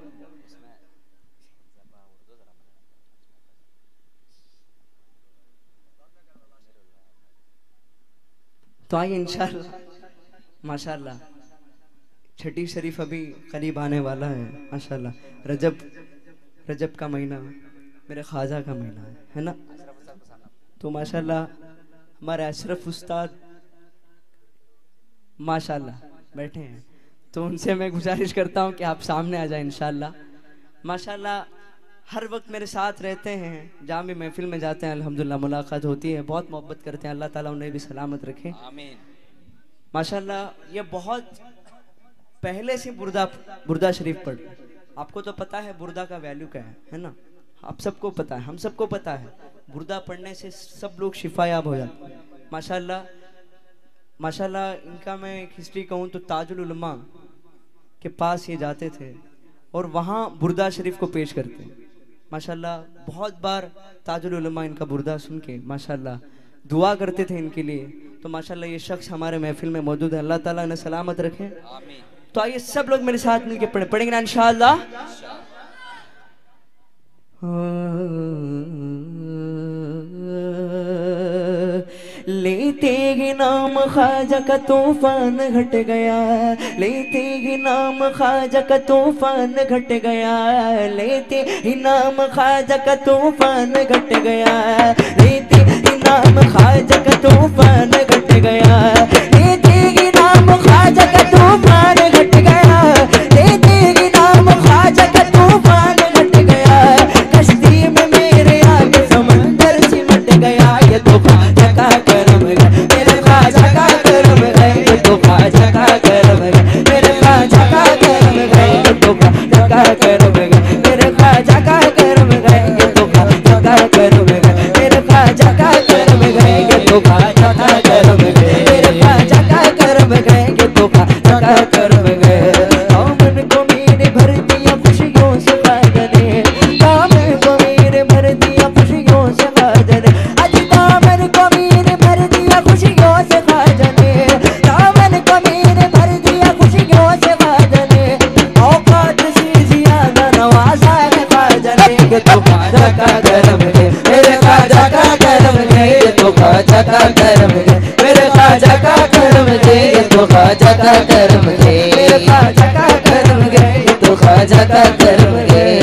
तो आइए इंशाअल्लाह माशाअल्लाह। छठी शरीफ अभी करीब आने वाला है माशाअल्लाह। रजब का महीना मेरे ख्वाजा का महीना है ना। तो माशाअल्लाह हमारे अशरफ उस्ताद माशाअल्लाह बैठे हैं, तो उनसे मैं गुजारिश करता हूं कि आप सामने आ जाए इंशाअल्लाह। माशाअल्लाह हर वक्त मेरे साथ रहते हैं, जहाँ भी महफिल में जाते हैं अल्हम्दुलिल्लाह मुलाकात होती है, बहुत मोहब्बत करते हैं। अल्लाह ताला उन्हें भी सलामत रखे, आमीन। माशाअल्लाह ये बहुत पहले से बुर्दा शरीफ पढ़, आपको तो पता है बुर्दा का वैल्यू क्या है ना। आप सबको पता है, हम सबको पता है, बुर्दा पढ़ने से सब लोग शिफायाब हो जाते हैं माशाअल्लाह। माशाअल्लाह इनका मैं एक हिस्ट्री कहूँ तो ताजुल उलमा के पास ये जाते थे और वहाँ बुर्दा शरीफ को पेश करते माशाअल्लाह। बहुत बार ताजुल उलमा इनका बुर्दा सुन के माशाअल्लाह दुआ करते थे इनके लिए। तो माशाअल्लाह ये शख्स हमारे महफिल में मौजूद है, अल्लाह ताला इन्हें सलामत रखे, आमीन। तो आइए सब लोग मेरे साथ मिलके पढ़ेंगे ना इंशाअल्लाह। लेते ही नाम ख्वाजा का तूफान घट गया, लेते ही नाम ख्वाजा का तूफान घट गया, लेते ही नाम ख्वाजा का तूफान घट गया, लेते ही नाम ख्वाजा का तूफान घट गया, लेते ही नाम ख्वाजा का तूफान घट गया, लेते ही नाम ख्वाजा का तूफान घट गया, कश्ती में मेरे आगे समंदर सिमट गया। ये तो ख्वाजा का करम है, मेरे ख्वाजा का करम है, ये तो ख्वाजा का करम है, मेरे ख्वाजा का करम है, ये तो ख्वाजा का करम है, मेरे ख्वाजा का करम है, ये तो ख्वाजा का करम है, मेरे ख्वाजा का करम है, ये तो ख्वाजा का करम है, मेरे ख्वाजा का करम है, ये तो ख्वाजा का करम है। दामन को मेरे भर दिया खुशियों से ख्वाजा ने, दामन को मेरे भर दिया खुशियों से ख्वाजा ने, आज दामन को मेरे भर दिया खुशियों से ख्वाजा ने, दामन को मेरे भर दिया खुशियों से ख्वाजा ने, औकात से ज्यादा नवाजा है ख्वाजा ने। ये तो ख्वाजा का करम है, मेरे ख्वाजा का करम है, ये तो ख्वाजा का करम है, मेरे ख्वाजा का करम है, ये तो ख्वाजा का करम है, मेरे ख्वाजा का करम है, ये तो ख्वाजा का करम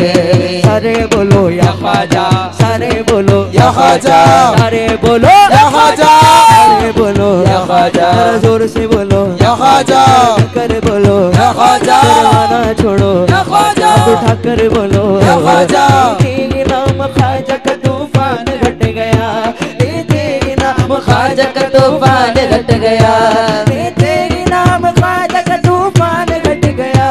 है। सारे बोलो या ख्वाजा, सारे बोलो या ख्वाजा, सारे बोलो या ख्वाजा, सारे बोलो या ख्वाजा, जोर से बोलो या ख्वाजा, कर बोलो या ख्वाजा, ना छोड़ो या ख्वाजा, उठा कर बोलो या ख्वाजा। तेरे नाम ख्वाजा का तूफान घट गया, तेरे नाम ख्वाजा का तूफान घट गया, तेरे नाम ख्वाजा का तूफान घट गया,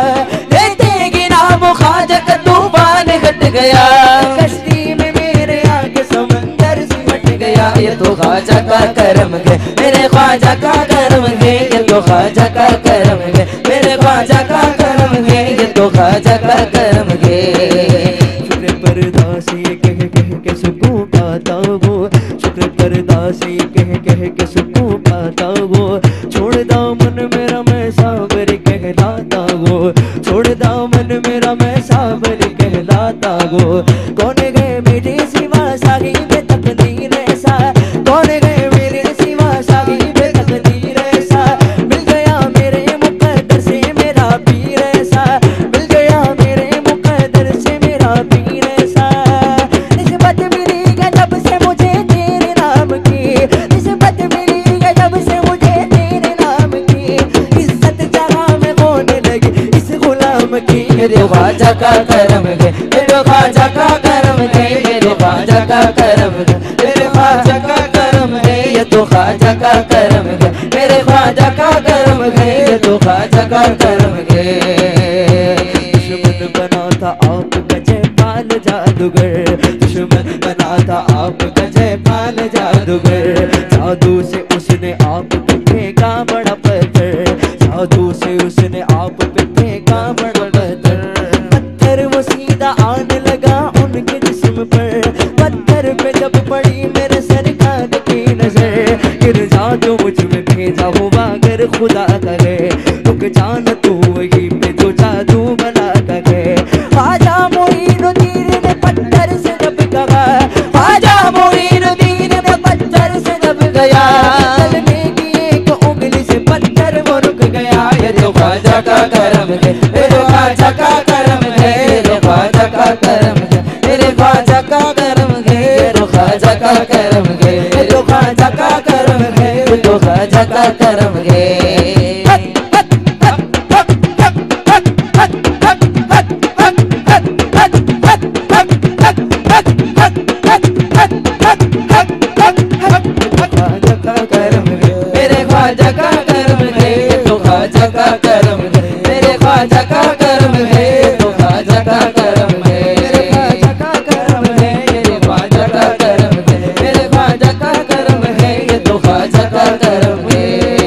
तेरे नाम ख्वाजा का तूफान घट गया, कश्ती में मेरे आगे समंदर सिमट गया। ये तो ख्वाजा का करम है, मेरे ख्वाजा का करम है, ये तो ख्वाजा का करम है, मेरे ख्वाजा का करम है, ये तो ख्वाजा का करम है। शुक्र परदासी कह कह के सुकून पाता वो, शुक्र परदासी कह कह के सुकून पाता वो, छोड़ दामन मेरा मैं साबर कहलाता वो, छोड़ दामन मेरा मैं साबर कहलाता वो। कौन गए मेरे सिवा साहिब तकदीर ऐसा, कौन गए मेरे सिवा साहिब तकदीर ऐसा, मिल गया मेरे मुकद्दर से मेरा पीर ऐसा, मिल गया मेरे मुकद्दर से मेरा पीर ऐसा। निस्बत मिली है जब से मुझे तेरे नाम की, तो ख्वाजा का करम है, ये तो ख्वाजा का करम है, ये तो ख्वाजा का करम है, मेरे ख्वाजा का करम है, ये तो ख्वाजा का करम है, मेरे ख्वाजा का करम है, ये तो ख्वाजा का करम है। दुश्मन बना था आपका जयपाल जादूगर, दुश्मन बना था आपका जयपाल जादूगर, जादू से उसने आप पे फेंका बड़ा पत्थर, जादू से उसने आप पे फेंका बड़ा पत्थर, पत्थर वो सीधा आने लगा उनके जिस्म पर, पत्थर पे जब पड़ी मेरे सरकार की नजर, गिर जा जो मुझ में भेजा हुआ अगर खुदा करे, रुक जाना तू वही पे जो जादू बना करे। ख्वाजा मोइनुद्दीन ने पत्थर से जब कहा, ख्वाजा मोइनुद्दीन ने पत्थर से जब गया, चलने की एक उंगली से पत्थर वो रुक गया। ये तो ख्वाजा का करम है, ये तो ख्वाजा का करम है, ये तो ख्वाजा का करम है, मेरे ख्वाजा का करम है, ये तो ख्वाजा का करम है, ये तो ख्वाजा का करम है, ये तो ख्वाजा का करम है। मेरे ख्वाजा का करम है, ये तो ख्वाजा का करम है, मेरे ख्वाजा का करम है, ये तो ख्वाजा का करम है, मेरे ख्वाजा का करम है, ये तो ख्वाजा का करम है, मेरे ख्वाजा का करम है, ये तो ख्वाजा का करम है।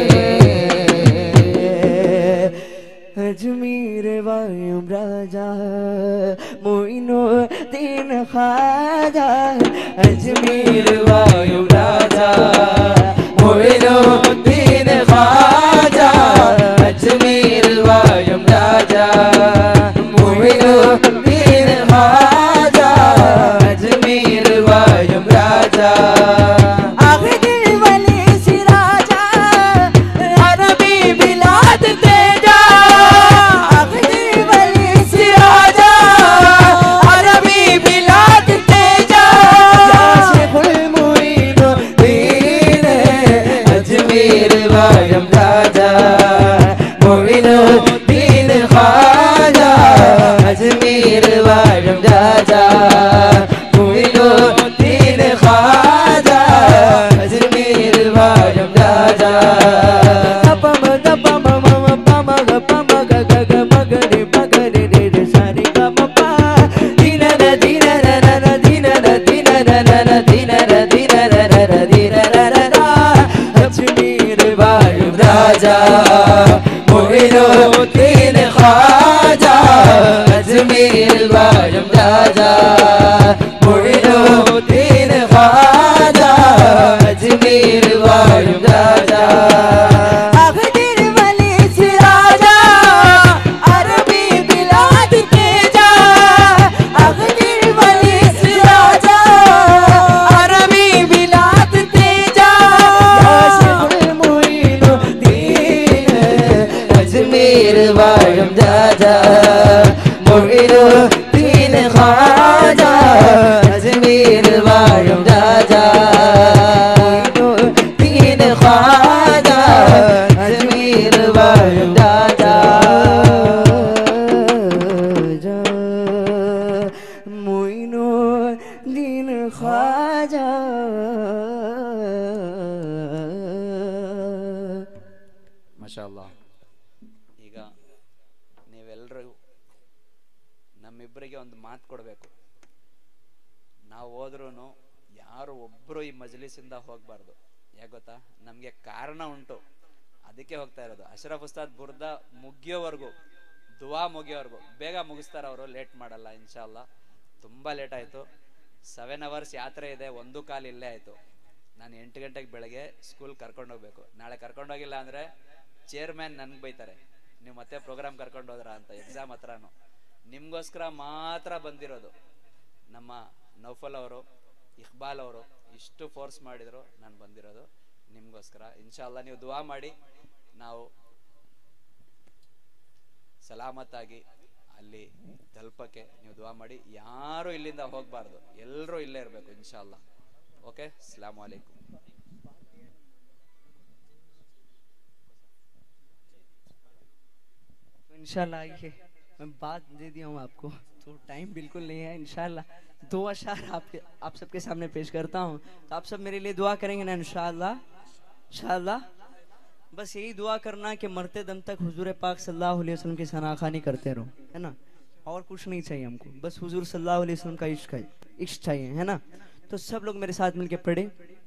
अजमीर वायुम राजा मोइनुद्दीन ख्वाजा, अजमीर वायुम राजा मोइनुद्दीन ख्वाजा, अजमीर वायुम राजा मोइनुद्दीन ख्वाजा, अजमीर वायुम राजा, आखिर वली सिराजा अरबी बिलाद तेजा, आखिर वली सिराजा अरबी बिलाद तेजा, आशिकुल मोइनुद्दीन अजमीर वायुम राजा मोइनुद्दीन ख्वाजा, अजमीर वायुम राजा मोइनुद्दीन ख्वाजा, अजमीर वायुम राजा। पम पम पम पम ग ग ग मगरे मगरे रे रे सारे ग म पा, दीन न दीन न न दीन न दीन न न दीन न दीन न न दीन न न, अजमीर वायुम राजा मोइनुद्दीन ख्वाजा, अजमीर वायुम राजा मोइनुद्दीन ख्वाजा, अजमीर वायुम राजा, आखिर वली सिराजा अरबी बिलाद तेजा, आखिर वली सिराजा अरबी बिलाद तेजा, आशिकुल मोइनुद्दीन अजमीर वायुम राजा मोइनुद्दीन ख्वाजा, अजमीर वायुम राजा मोइनुद्दीन ख्वाजा, अजमीर वायुम राजा, मोइनुद्दीन ख्वाजा। ಮಾಶಾಅಲ್ಲಾ. ಈಗ ನೀವೆಲ್ಲರೂ ನಮ್ಮಿಬ್ಬರಿಗೆ ಒಂದು ಮಾತು ಕೊಡಬೇಕು. ನಾವು ಹೋದ್ರೂ ಯಾರು ಒಬ್ಬರು ಈ ಮಜ್ಲಿಸಿಂದ ಹೋಗಬಾರ್ದು. ಯಾಕೆ ಗೊತ್ತಾ, ನಮಗೆ ಕಾರಣ ಉಂಟು, ಅದಕ್ಕೆ ಹೋಗ್ತಾ ಇರೋದು. ಅಶ್ರಫ್ ಉಸ್ತಾದ್ ಬುರ್ದ ಮುಗಿಯೋವರೆಗೂ, ದುವಾ ಮುಗಿಯೋವರೆಗೂ ಬೇಗ ಮುಗಿಸ್ತಾರೆ ಅವರು, ಲೇಟ್ ಮಾಡಲ್ಲ ಇನ್ಶಾಲ್ಲಾ. ತುಂಬ ಲೇಟ್ ಆಯಿತು, 7 hours ಯಾತ್ರೆ ಇದೆ, 1:15 ಇಲ್ಲೇ ಆಯಿತು. ನಾನು 8 ಗಂಟೆಗೆ ಬೆಳಗ್ಗೆ ಸ್ಕೂಲ್ ಕರ್ಕೊಂಡೋಗ್ಬೇಕು. ನಾಳೆ ಕರ್ಕೊಂಡೋಗಿಲ್ಲ ಅಂದರೆ ಚೇರ್ಮ್ಯಾನ್ ನನಗೆ ಬೈತಾರೆ, ನೀವು ಮತ್ತೆ ಪ್ರೋಗ್ರಾಮ್ ಕರ್ಕೊಂಡೋದ್ರ ಅಂತ. ಎಕ್ಸಾಮ್ ಹತ್ರನೂ ನಿಮಗೋಸ್ಕರ ಮಾತ್ರ ಬಂದಿರೋದು. ನಮ್ಮ ನೌಫಲ್ ಅವರು, ಇಕ್ಬಾಲ್ ಅವರು ಇಷ್ಟು ಫೋರ್ಸ್ ಮಾಡಿದರು, ನಾನು ಬಂದಿರೋದು ನಿಮಗೋಸ್ಕರ. ಇನ್ಶಾಲ್ಲ ನೀವು ದುವಾ ಮಾಡಿ, ನಾವು ಸಲಾಮತ್ತಾಗಿ ಅಲ್ಲಿ ತಲುಪಕ್ಕೆ ನೀವು ದುವಾ ಮಾಡಿ. ಯಾರು ಇಲ್ಲಿಂದ ಹೋಗಬಾರ್ದು, ಎಲ್ಲರೂ ಇಲ್ಲೇ ಇರಬೇಕು ಇನ್ಶಾಲ್ಲ. ಓಕೆ, ಅಸ್ಸಲಾಮು ಅಲೈಕುಂ. इंशाल्लाह आइए। मैं बात दे दिया हूँ आपको, तो टाइम बिल्कुल नहीं है। इंशाल्लाह 2 अशार आप सबके सामने पेश करता हूँ, तो आप सब मेरे लिए दुआ करेंगे ना इंशाल्लाह। इंशाल्लाह बस यही दुआ करना कि मरते दम तक हुजूर पाक सल्लल्लाहु अलैहि वसल्लम की सनाखानी करते रहो, है ना। और कुछ नहीं चाहिए हमको, बस हुजूर सल्लल्लाहु अलैहि वसल्लम का इश्क चाहिए, है ना। तो सब लोग मेरे साथ मिलके पढ़े।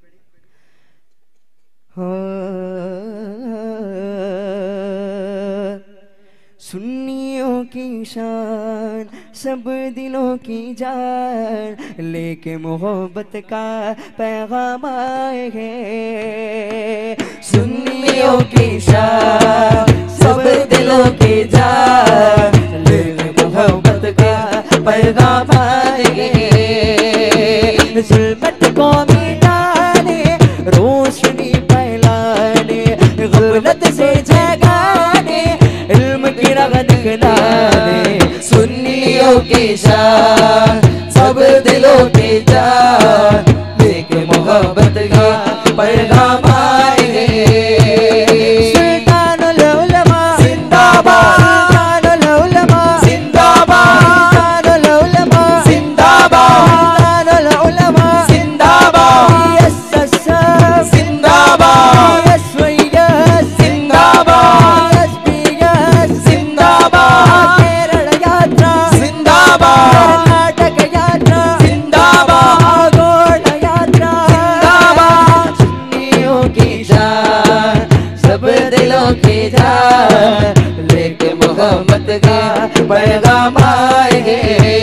सुन्नियों की शान सब दिलों की जान, लेके मोहब्बत का पैगाम आए हैं। सुन्नियों की शान सब दिलों की जान, लेके मोहब्बत का पैगाम आए हैं। जुल्मत को मिटाने, रोशनी फैलाने, गुफलत से जगाने, इल्म की रगत खिलाने। सुन्नियों की शान सब दिलों की जान, लेके मोहब्बत का पैगाम आएंगे। सुल्तानुल उलमा जिंदाबाद, सुल्तानुल उलमा जिंदाबाद, सुल्तानुल उलमा जिंदाबाद, सुल्तानुल उलमा जिंदाबाद, यस जिंदाबाद, यस यस जिंदाबाद, यस जिंदाबाद, केरल यात्रा जिंदाबाद, कर्नाटक यात्रा जिंदाबाद, गोड यात्रा जिंदाबाद। सुन्नियों की जान सब दिलों की जान, लेके मोहब्बत का पैगाम आएंगे।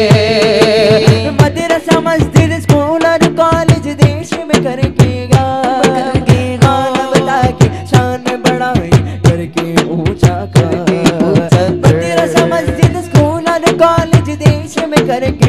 मदरसा मस्जिद स्कूल और कॉलेज देश में करके बता के शान बढ़ाई, करके ऊंचा कर। मदरसा मस्जिद स्कूल और कॉलेज देश में करके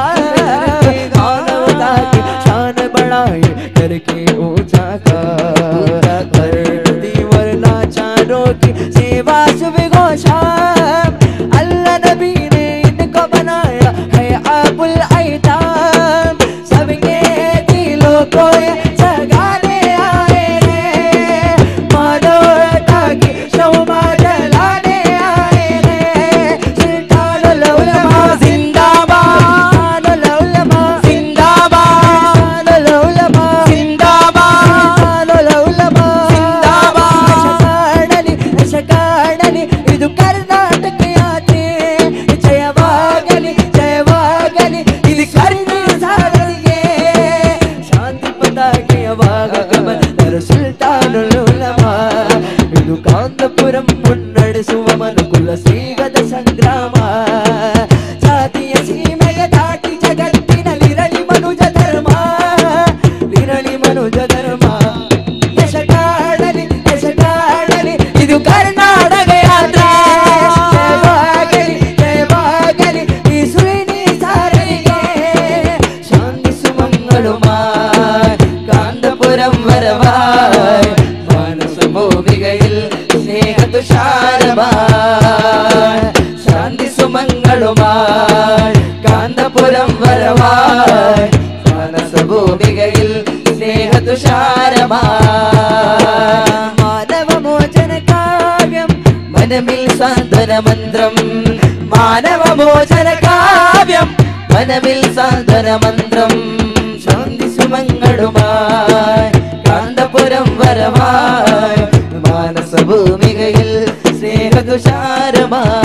बता के शान बढ़ाई, करके ऊंचा कर। दीवर लाचारों की सेवा सुबह को शाम, अल्लाह नबी ने इनको बनाया है अबुल ऐताम। सबके दिलों को जगाने आए हैं, मानवता की शोभा जलाने आए हैं। सुल्तानुल उलमा जिंदाबाद, सुल्तानुल उलमा जिंदाबाद, सुल्तानुल उलमा जिंदाबाद, सुल्तानुल उलमा जिंदाबाद। ಶಕಾಡಲಿ ಇದು ಕರ್ನಾಟಕ ಯಾತ್ರೆ, ಜಯವಾಗಲಿ ಜಯವಾಗಲಿ ಇದು ಕರ್ನಾಟಕ ಸಾಗರಿಗೆ. ಶಾಂತಿ ಪತಾಕೆಯವಾಗ ಗಮನ ಸುಲ್ತಾನುಲ್ ಉಲಮಾ, ಇದು ಕಾಂತಪುರಂ ಮುನ್ನಡೆಸುವ ಮನುಕುಲ ಶ್ರೀಗದ ಸಂಗ್ರಾಮ. ಜಾತಿಯ ಸೀಮೆಯ ದಾಟಿ ಜಗತ್ತಿನಲ್ಲಿರಲಿ ಮನುಜ ಧರ್ಮ, ಇರಲಿ ಮನುಜ ಧರ್ಮ. ಯಶಕಾಡಲಿ ಯಶಕಾಡಲಿ ಇದು ಕರ್ನಾಟಕ ಯಾತ್ರೆ, ಜಯವಾಗಲಿ ಜಯವಾಗಲಿ ಈ ಸುರಿನಿ ಸಾರಿಗೆ. ಶಾಂತಿ സുമംഗളുമായി കാന്തപുരം വരവായി, മാനസ ഭൂമികയിൽ സ്നേഹതുഷാരമായി. ശാന്തി സുമംഗളുമായി കാന്തപുരം വരവായി, മാനസ ഭൂമികയിൽ സ്നേഹതുഷാരമായി. മാനവമോചന കാവ്യം മനമിൽ സാന്ത്വന മന്ത്രം, മാനവമോചന കാവ്യം മനമിൽ സാന്ത്വന മന്ത്രം. ശാന്തി സുമംഗളുമായി കാന്തപുരം വരവായി, മാനസ ഭൂമികയിൽ സ്നേഹതുഷാരമായി.